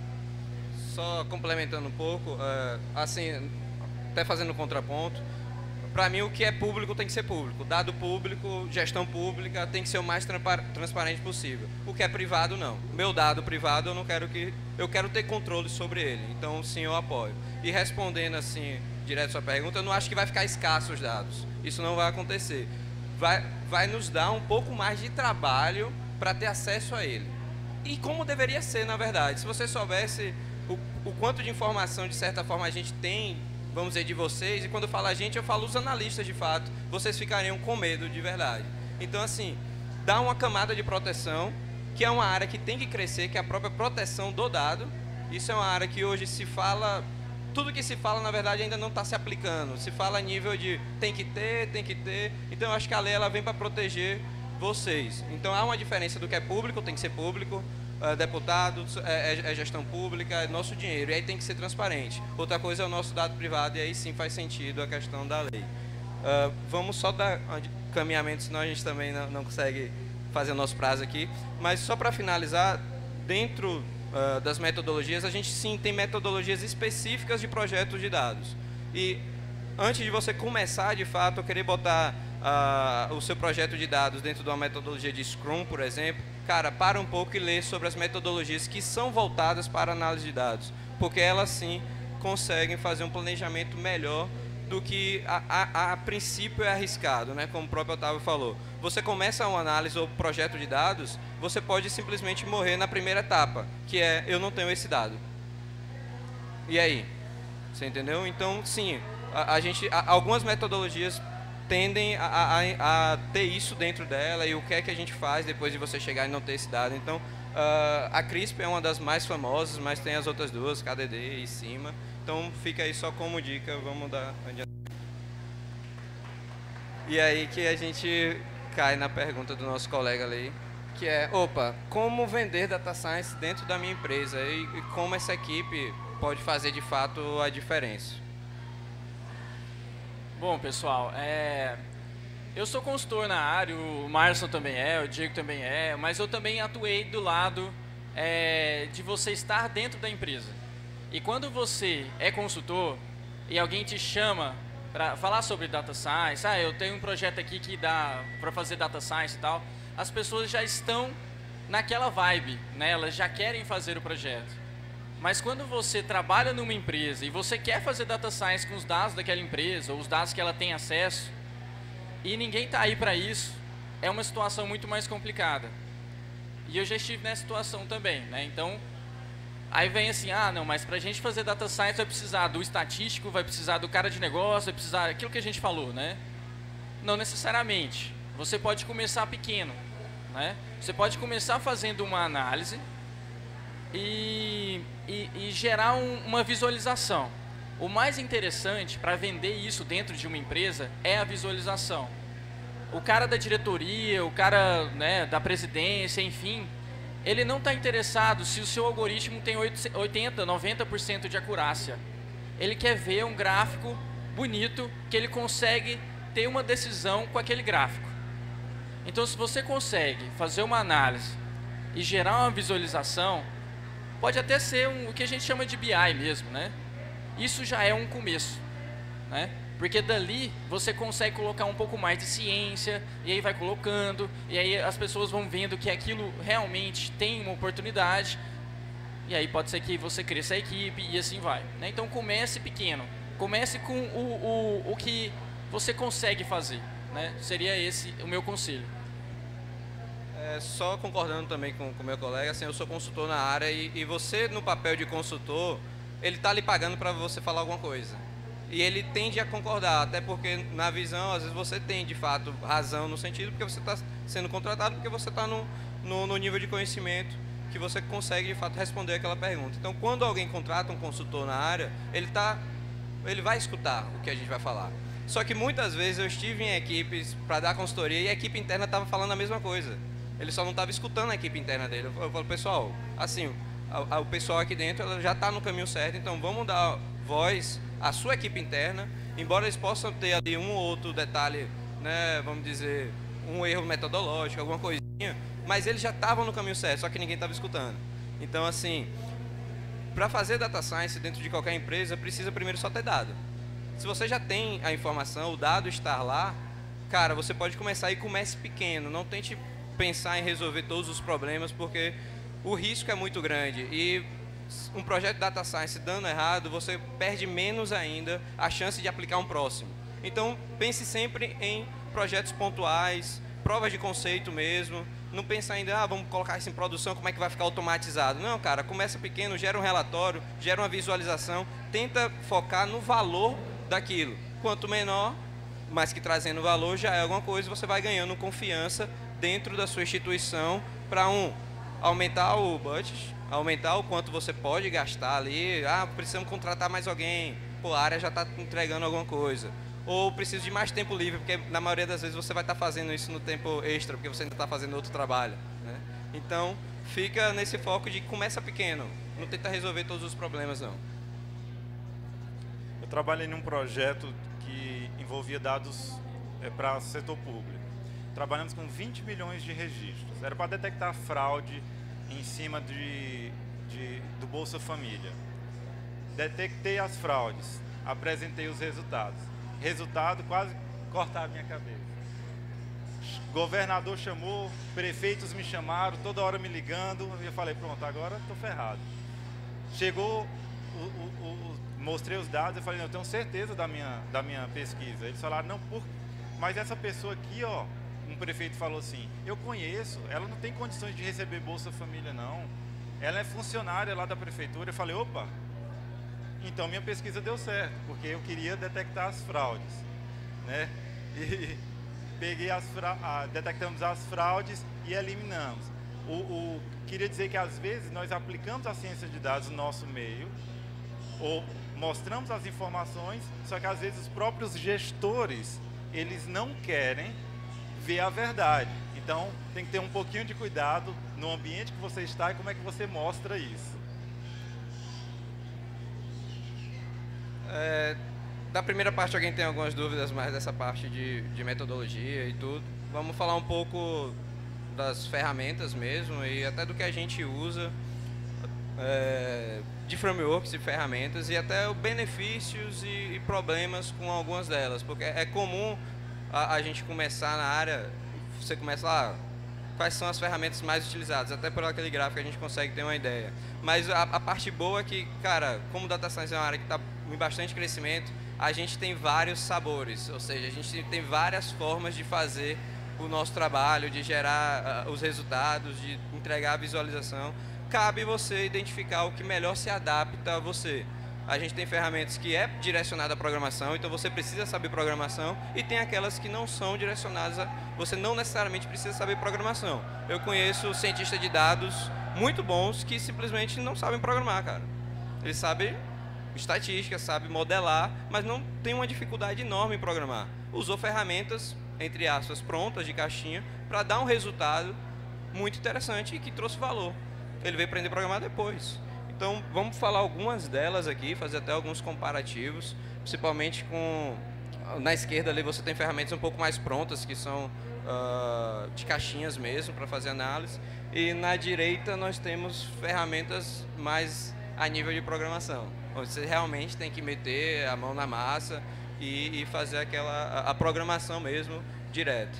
Só complementando um pouco, assim, até fazendo um contraponto, para mim o que é público tem que ser público. Dado público, gestão pública tem que ser o mais transparente possível. O que é privado, não. Meu dado privado, eu não quero que... Eu quero ter controle sobre ele. Então, sim, eu apoio. E respondendo, assim, direto a sua pergunta, eu não acho que vai ficar escasso os dados. Isso não vai acontecer. Vai nos dar um pouco mais de trabalho para ter acesso a ele. E como deveria ser, na verdade. Se você soubesse o quanto de informação, de certa forma, a gente tem, vamos dizer, de vocês, e quando eu falo a gente, eu falo os analistas, de fato, vocês ficariam com medo de verdade. Então, assim, dá uma camada de proteção, que é uma área que tem que crescer, que é a própria proteção do dado. Isso é uma área que hoje se fala... Tudo que se fala, na verdade, ainda não está se aplicando. Se fala a nível de tem que ter, tem que ter. Então, eu acho que a lei ela vem para proteger vocês. Então, há uma diferença do que é público, tem que ser público, deputado, é gestão pública, é nosso dinheiro, e aí tem que ser transparente. Outra coisa é o nosso dado privado, e aí sim faz sentido a questão da lei. Vamos só dar caminhamento, senão a gente também não consegue fazer o nosso prazo aqui. Mas só para finalizar, dentro das metodologias, a gente sim tem metodologias específicas de projetos de dados. E antes de você começar, de fato, eu queria botar o seu projeto de dados dentro de uma metodologia de Scrum, por exemplo. Cara, para um pouco e lê sobre as metodologias que são voltadas para análise de dados, porque elas sim conseguem fazer um planejamento melhor do que a princípio é arriscado, né? Como o próprio Otávio falou. Você começa uma análise ou projeto de dados, você pode simplesmente morrer na primeira etapa, que é, eu não tenho esse dado. E aí? Você entendeu? Então, sim, algumas metodologias tendem a ter isso dentro dela, e o que é que a gente faz depois de você chegar e não ter esse dado. Então, a CRISP é uma das mais famosas, mas tem as outras duas, KDD e CIMA. Então, fica aí só como dica, vamos dar adiante. E aí que a gente cai na pergunta do nosso colega ali, que é, como vender Data Science dentro da minha empresa, e como essa equipe pode fazer de fato a diferença. Bom, pessoal, eu sou consultor na área, o Márcio também o Diego também mas eu também atuei do lado de você estar dentro da empresa. E quando você é consultor e alguém te chama para falar sobre Data Science, eu tenho um projeto aqui que dá para fazer Data Science e tal, as pessoas já estão naquela vibe, né? Elas já querem fazer o projeto. Mas quando você trabalha numa empresa e você quer fazer Data Science com os dados daquela empresa, ou os dados que ela tem acesso, e ninguém está aí para isso, é uma situação muito mais complicada. E eu já estive nessa situação também, né? Então, aí vem assim, não, mas para a gente fazer Data Science vai precisar do estatístico, vai precisar do cara de negócio, vai precisar aquilo que a gente falou, né? Não necessariamente. Você pode começar pequeno, né? Você pode começar fazendo uma análise e gerar uma visualização. O mais interessante para vender isso dentro de uma empresa é a visualização. O cara da diretoria, o cara, né, da presidência, enfim, ele não está interessado se o seu algoritmo tem 80, 90% de acurácia. Ele quer ver um gráfico bonito que ele consegue ter uma decisão com aquele gráfico. Então, se você consegue fazer uma análise e gerar uma visualização, pode até ser o que a gente chama de BI mesmo, né? Isso já é um começo, né? Porque dali você consegue colocar um pouco mais de ciência, e aí vai colocando, e aí as pessoas vão vendo que aquilo realmente tem uma oportunidade, e aí pode ser que você cresça a equipe, e assim vai, né? Então comece pequeno, comece com o que você consegue fazer, né? Seria esse o meu conselho. Só concordando também com o meu colega, assim, eu sou consultor na área e você, no papel de consultor, ele está lhe pagando para você falar alguma coisa. E ele tende a concordar, até porque na visão, às vezes você tem de fato razão no sentido porque você está sendo contratado, porque você está no nível de conhecimento que você consegue de fato responder aquela pergunta. Então, quando alguém contrata um consultor na área, ele vai escutar o que a gente vai falar. Só que muitas vezes eu estive em equipes para dar consultoria e a equipe interna estava falando a mesma coisa. Ele só não estava escutando a equipe interna dele. Eu falo, pessoal, assim, o pessoal aqui dentro ela já está no caminho certo, então vamos dar voz à sua equipe interna, embora eles possam ter ali um ou outro detalhe, né, vamos dizer, um erro metodológico, alguma coisinha, mas eles já estavam no caminho certo, só que ninguém estava escutando. Então, assim, para fazer Data Science dentro de qualquer empresa, precisa primeiro só ter dado. Se você já tem a informação, o dado estar lá, cara, você pode começar e comece pequeno, não tente pensar em resolver todos os problemas, porque o risco é muito grande e um projeto de Data Science dando errado, você perde menos ainda a chance de aplicar um próximo. Então, pense sempre em projetos pontuais, provas de conceito mesmo, não pense ainda, vamos colocar isso em produção, como é que vai ficar automatizado. Não, cara, começa pequeno, gera um relatório, gera uma visualização, tenta focar no valor daquilo. Quanto menor, mas que trazendo valor, já é alguma coisa, você vai ganhando confiança dentro da sua instituição para aumentar o budget, aumentar o quanto você pode gastar ali. Precisamos contratar mais alguém, a área já está entregando alguma coisa. Ou preciso de mais tempo livre, porque na maioria das vezes você vai estar fazendo isso no tempo extra, porque você ainda está fazendo outro trabalho, né? Então, fica nesse foco de começa pequeno, não tenta resolver todos os problemas, não. Eu trabalhei num projeto que envolvia dados para o setor público. Trabalhamos com 20 milhões de registros. Era para detectar fraude em cima do Bolsa Família. Detectei as fraudes, apresentei os resultados. Resultado, quase cortar a minha cabeça. Governador chamou, prefeitos me chamaram, toda hora me ligando. E eu falei, pronto, agora estou ferrado. Chegou, mostrei os dados, eu falei, não, eu tenho certeza da minha pesquisa. Eles falaram, não, mas essa pessoa aqui, ó, um prefeito falou assim, eu conheço, ela não tem condições de receber Bolsa Família, não. Ela é funcionária lá da prefeitura. Eu falei, opa, então minha pesquisa deu certo, porque eu queria detectar as fraudes, né? E peguei detectamos as fraudes e eliminamos. Queria dizer que às vezes nós aplicamos a ciência de dados no nosso meio, ou mostramos as informações, só que às vezes os próprios gestores, eles não querem ver a verdade. Então, tem que ter um pouquinho de cuidado no ambiente que você está e como é que você mostra isso. Da primeira parte, alguém tem algumas dúvidas mais dessa parte de metodologia e tudo? Vamos falar um pouco das ferramentas mesmo e até do que a gente usa de frameworks e ferramentas e até benefícios e problemas com algumas delas, porque é comum a gente começar na área, você começa lá, quais são as ferramentas mais utilizadas, até por aquele gráfico a gente consegue ter uma ideia. Mas a parte boa é que, cara, como Data Science é uma área que está em bastante crescimento, a gente tem vários sabores, ou seja, a gente tem várias formas de fazer o nosso trabalho, de gerar os resultados, de entregar a visualização. Cabe você identificar o que melhor se adapta a você. A gente tem ferramentas que é direcionada à programação, então você precisa saber programação, e tem aquelas que não são direcionadas a... Você não necessariamente precisa saber programação. Eu conheço cientistas de dados muito bons que simplesmente não sabem programar, cara. Eles sabem estatística, sabem modelar, mas não tem uma dificuldade enorme em programar. Usou ferramentas, entre aspas, prontas, de caixinha, para dar um resultado muito interessante e que trouxe valor. Ele veio aprender a programar depois. Então, vamos falar algumas delas aqui, fazer até alguns comparativos, principalmente com... Na esquerda ali você tem ferramentas um pouco mais prontas, que são de caixinhas mesmo, para fazer análise. E na direita nós temos ferramentas mais a nível de programação, onde você realmente tem que meter a mão na massa e fazer a programação mesmo direto.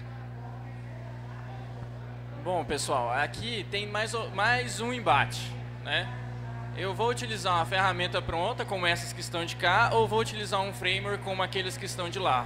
Bom, pessoal, aqui tem mais um embate, né? Eu vou utilizar uma ferramenta pronta, como essas que estão de cá, ou vou utilizar um framework como aqueles que estão de lá?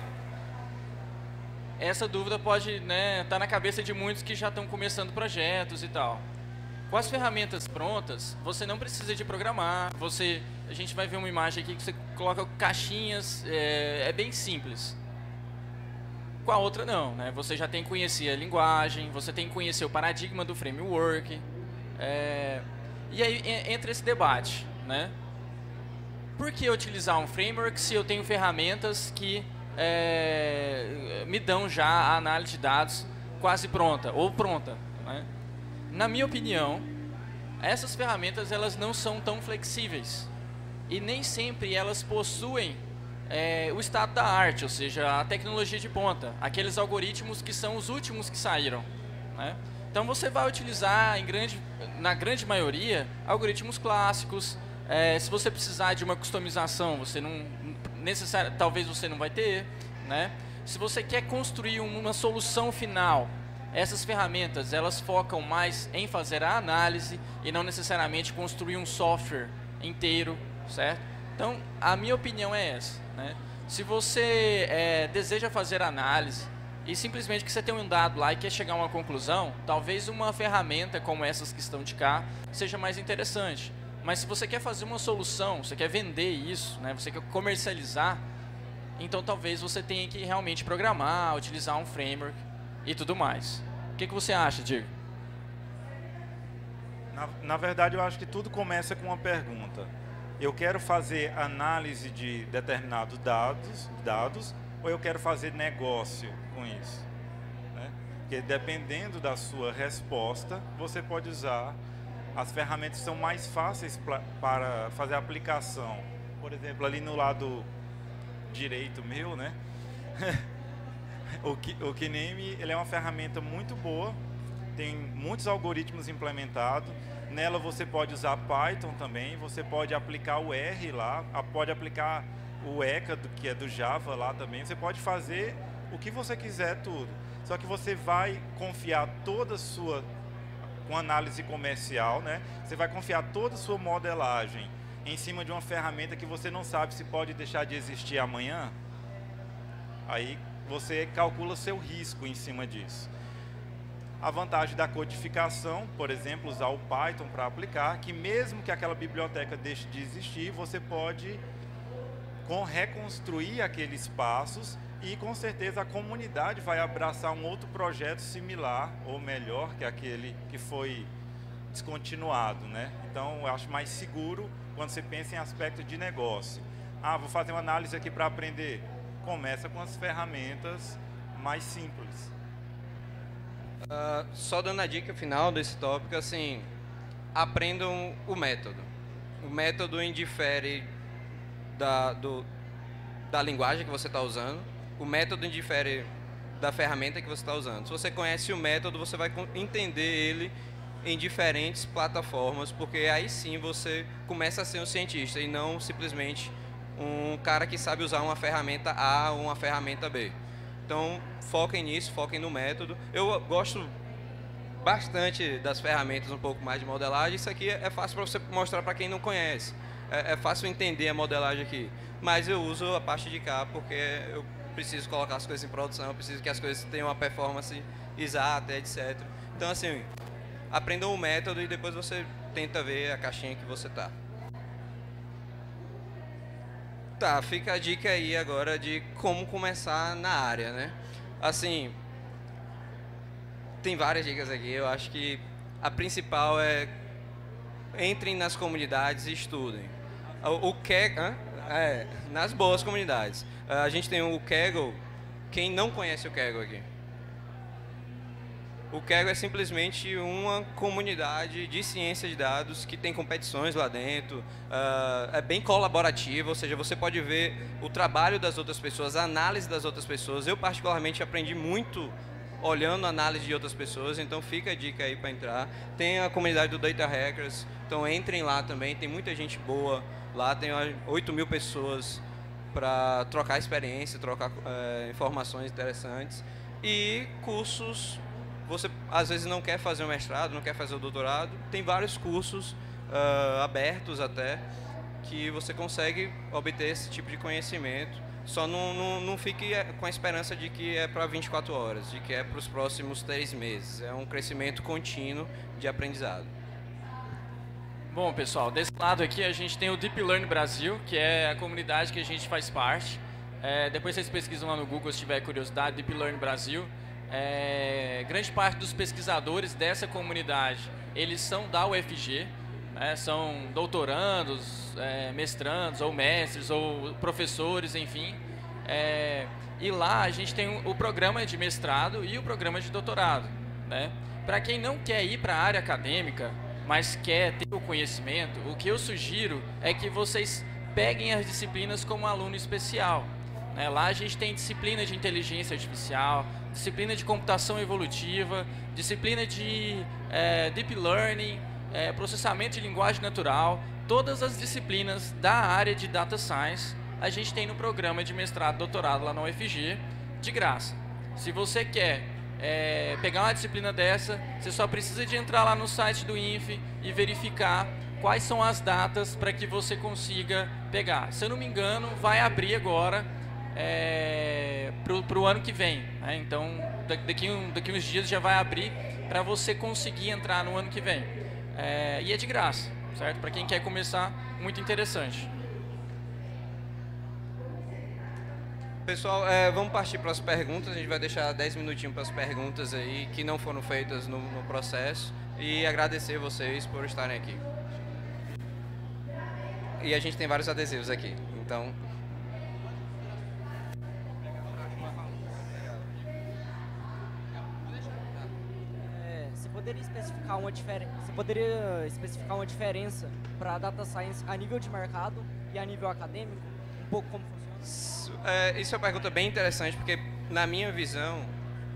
Essa dúvida pode, né, tá na cabeça de muitos que já estão começando projetos e tal. Com as ferramentas prontas, você não precisa de programar. A gente vai ver uma imagem aqui que você coloca caixinhas, é bem simples. Com a outra não, né? Você já tem que conhecer a linguagem, você tem que conhecer o paradigma do framework. E aí entra esse debate, né? Por que utilizar um framework se eu tenho ferramentas que me dão já a análise de dados quase pronta, ou pronta, né? Na minha opinião, essas ferramentas elas não são tão flexíveis e nem sempre elas possuem o estado da arte, ou seja, a tecnologia de ponta, aqueles algoritmos que são os últimos que saíram, né? Então você vai utilizar, na grande maioria, algoritmos clássicos. Se você precisar de uma customização, você não talvez você não vai ter, né? Se você quer construir uma solução final, essas ferramentas elas focam mais em fazer a análise e não necessariamente construir um software inteiro, certo? Então, a minha opinião é essa, né? Se você deseja fazer análise e simplesmente que você tem um dado lá e quer chegar a uma conclusão, talvez uma ferramenta como essas que estão de cá seja mais interessante. Mas se você quer fazer uma solução, você quer vender isso, né? Você quer comercializar, então talvez você tenha que realmente programar, utilizar um framework e tudo mais. O que você acha, Diego? Na verdade, eu acho que tudo começa com uma pergunta. Eu quero fazer análise de determinados dados ou eu quero fazer negócio com isso, né? Porque dependendo da sua resposta, você pode usar as ferramentas que são mais fáceis para fazer a aplicação. Por exemplo, ali no lado direito meu, né? o Kname, ele é uma ferramenta muito boa, tem muitos algoritmos implementados. Nela você pode usar Python também, você pode aplicar o R lá, pode aplicar o ECA, que é do Java lá também. Você pode fazer o que você quiser tudo. Só que você vai confiar toda a sua, com análise comercial, né? Você vai confiar toda a sua modelagem em cima de uma ferramenta que você não sabe se pode deixar de existir amanhã. Aí você calcula seu risco em cima disso. A vantagem da codificação, por exemplo, usar o Python para aplicar, que mesmo que aquela biblioteca deixe de existir, você pode reconstruir aqueles passos e com certeza a comunidade vai abraçar um outro projeto similar ou melhor que aquele que foi descontinuado, né? Então, eu acho mais seguro quando você pensa em aspecto de negócio. Vou fazer uma análise aqui para aprender. Começa com as ferramentas mais simples. Só dando a dica final desse tópico, assim, aprendam o método. O método indifere da linguagem que você está usando, o método indifere da ferramenta que você está usando. Se você conhece o método, você vai entender ele em diferentes plataformas, porque aí sim você começa a ser um cientista e não simplesmente um cara que sabe usar uma ferramenta A ou uma ferramenta B. Então, foquem nisso, foquem no método. Eu gosto bastante das ferramentas um pouco mais de modelagem. Isso aqui é fácil para você mostrar para quem não conhece. É fácil entender a modelagem aqui. Mas eu uso a parte de cá porque eu preciso colocar as coisas em produção, eu preciso que as coisas tenham uma performance exata, etc. Então, assim, aprendam o método e depois você tenta ver a caixinha que você tá. Tá, fica a dica aí agora de como começar na área, né? Assim, tem várias dicas aqui. Eu acho que a principal é entrem nas comunidades e estudem. O Kaggle, nas boas comunidades. A gente tem o Kaggle. Quem não conhece o Kaggle aqui? O Kaggle é simplesmente uma comunidade de ciência de dados que tem competições lá dentro, é bem colaborativo, ou seja, você pode ver o trabalho das outras pessoas, a análise das outras pessoas. Eu particularmente aprendi muito olhando a análise de outras pessoas, então fica a dica aí para entrar. Tem a comunidade do Data Hackers, então entrem lá também, tem muita gente boa lá, tem 8.000 pessoas para trocar experiência, trocar informações interessantes. E cursos. Você às vezes não quer fazer o mestrado, não quer fazer o doutorado, tem vários cursos abertos até, que você consegue obter esse tipo de conhecimento. Só não fique com a esperança de que é para 24 horas, de que é para os próximos 3 meses. É um crescimento contínuo de aprendizado. Bom, pessoal, desse lado aqui a gente tem o Deep Learn Brasil, que é a comunidade que a gente faz parte. Depois vocês pesquisam lá no Google se tiver curiosidade, Deep Learn Brasil. Grande parte dos pesquisadores dessa comunidade, eles são da UFG, né, são doutorandos, mestrandos, ou mestres, ou professores, enfim. E lá a gente tem o programa de mestrado e o programa de doutorado. Né? Para quem não quer ir para a área acadêmica, mas quer ter o conhecimento, o que eu sugiro é que vocês peguem as disciplinas como aluno especial. Lá a gente tem disciplina de inteligência artificial, disciplina de computação evolutiva, disciplina de deep learning, processamento de linguagem natural. Todas as disciplinas da área de data science a gente tem no programa de mestrado e doutorado lá na UFG, de graça. Se você quer pegar uma disciplina dessa, você só precisa de entrar lá no site do INF e verificar quais são as datas para que você consiga pegar. Se eu não me engano, vai abrir agora para o ano que vem, né? Então daqui uns dias já vai abrir para você conseguir entrar no ano que vem, e é de graça, certo? Para quem quer começar, muito interessante. Pessoal, vamos partir para as perguntas. A gente vai deixar 10 minutinhos para as perguntas aí que não foram feitas no processo, e agradecer vocês por estarem aqui. E a gente tem vários adesivos aqui, então... Você poderia especificar uma diferença para a data science a nível de mercado e a nível acadêmico? Um pouco como funciona? Isso é uma pergunta bem interessante, porque na minha visão...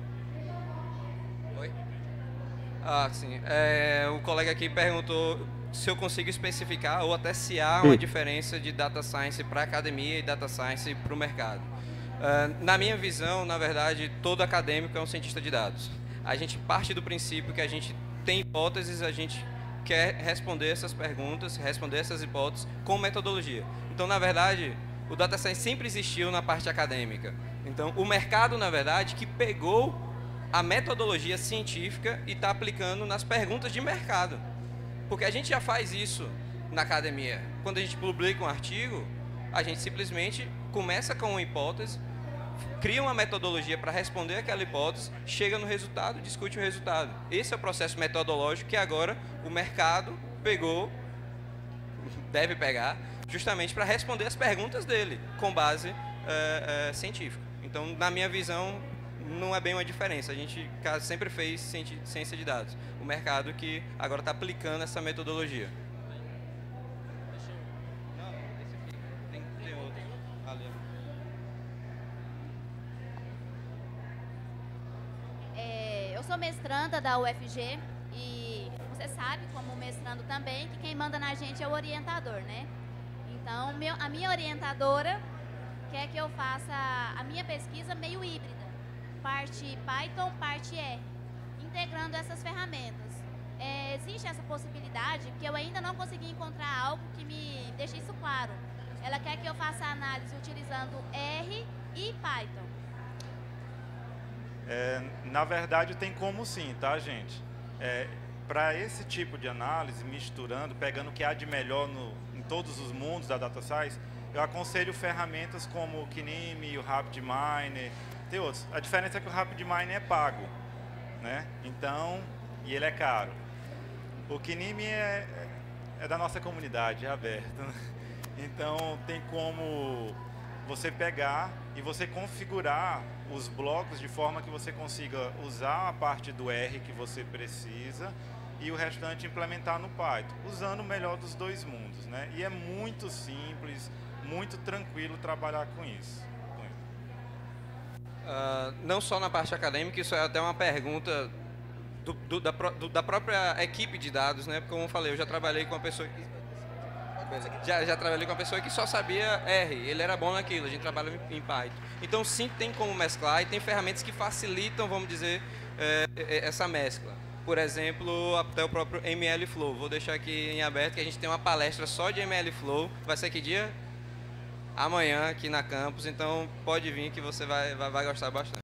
Oi? Ah, sim. O colega aqui perguntou se eu consigo especificar ou até se há uma diferença de data science para a academia e data science para o mercado. Na minha visão, na verdade, todo acadêmico é um cientista de dados. A gente parte do princípio que a gente tem hipóteses, a gente quer responder essas perguntas, responder essas hipóteses com metodologia. Então, na verdade, o data science sempre existiu na parte acadêmica. Então, o mercado, na verdade, que pegou a metodologia científica e está aplicando nas perguntas de mercado. Porque a gente já faz isso na academia. Quando a gente publica um artigo, a gente simplesmente começa com uma hipótese, cria uma metodologia para responder aquela hipótese, chega no resultado, discute o resultado. Esse é o processo metodológico que agora o mercado pegou, deve pegar, justamente para responder as perguntas dele, com base científica. Então, na minha visão, não é bem uma diferença. A gente sempre fez ciência de dados. O mercado que agora está aplicando essa metodologia. Não, esse aqui. Tem outro. Ali. sou mestranda da UFG e você sabe, como mestrando também, que quem manda na gente é o orientador, né? Então, a minha orientadora quer que eu faça a minha pesquisa meio híbrida, parte Python, parte R, integrando essas ferramentas. Existe essa possibilidade, porque eu ainda não consegui encontrar algo que me deixe isso claro. Ela quer que eu faça a análise utilizando R e Python. Na verdade, tem como sim, tá, gente? Para esse tipo de análise, misturando, pegando o que há de melhor em todos os mundos da Data Science, eu aconselho ferramentas como o Knime, o RapidMiner, tem outros. A diferença é que o RapidMiner é pago, né? Então, e ele é caro. O Knime é da nossa comunidade, é aberto. Então, tem como você pegar e você configurar os blocos de forma que você consiga usar a parte do R que você precisa e o restante implementar no Python, usando o melhor dos dois mundos, né? E é muito simples, muito tranquilo trabalhar com isso. Não só na parte acadêmica, isso é até uma pergunta da própria equipe de dados, né? Porque, como eu falei, eu já trabalhei com uma pessoa que já trabalhei com uma pessoa que só sabia R, ele era bom naquilo, a gente trabalha em Python. Então, sim, tem como mesclar e tem ferramentas que facilitam, vamos dizer, essa mescla. Por exemplo, até o próprio MLflow. Vou deixar aqui em aberto que a gente tem uma palestra só de MLflow. Vai ser que dia? Amanhã, aqui na campus. Então, pode vir que você vai gostar bastante.